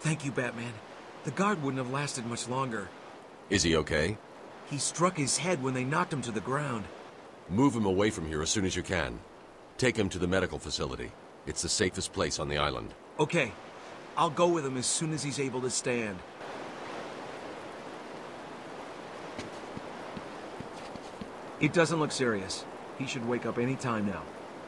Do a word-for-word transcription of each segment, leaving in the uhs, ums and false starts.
Thank you, Batman. The guard wouldn't have lasted much longer. Is he okay? He struck his head when they knocked him to the ground. Move him away from here as soon as you can. Take him to the medical facility. It's the safest place on the island. Okay. I'll go with him as soon as he's able to stand. It doesn't look serious. He should wake up any time now.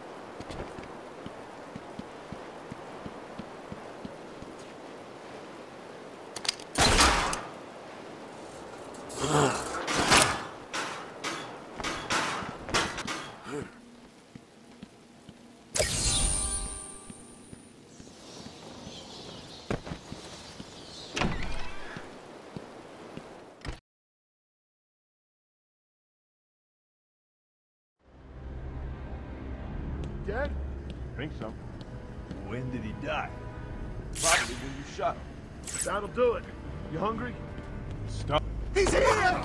Dead? Think so. When did he die? Probably when you shot him. That'll do it. You hungry? Stop. He's here!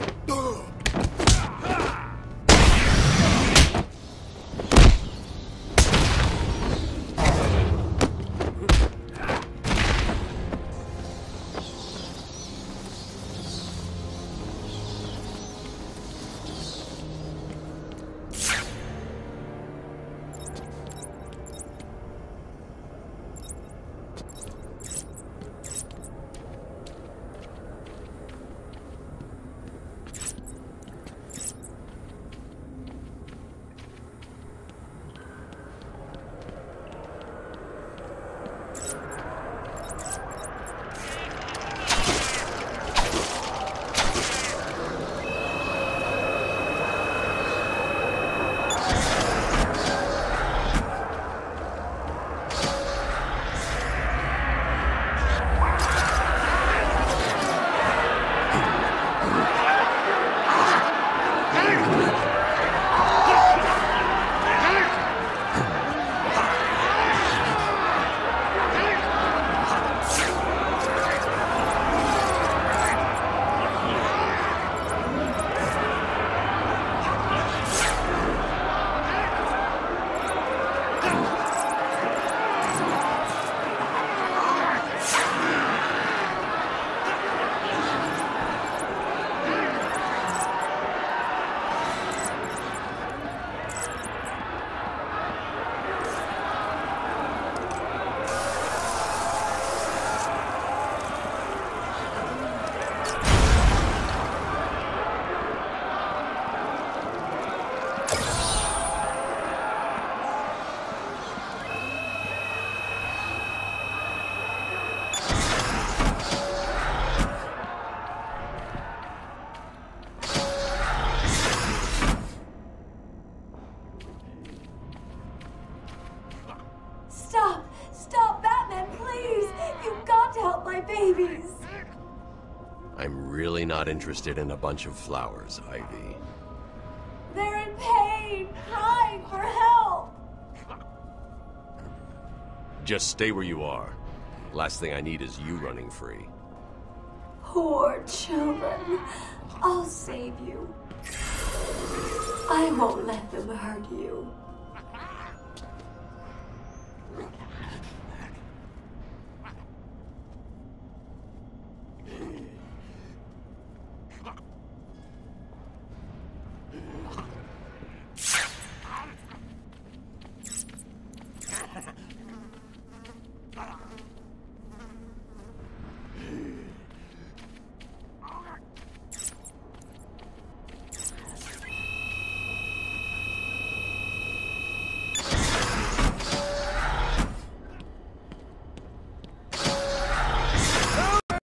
Stop! Stop, Batman, please! You've got to help my babies! I'm really not interested in a bunch of flowers, Ivy. They're in pain, crying for help! Just stay where you are. Last thing I need is you running free. Poor children. I'll save you. I won't let them hurt you. Ah!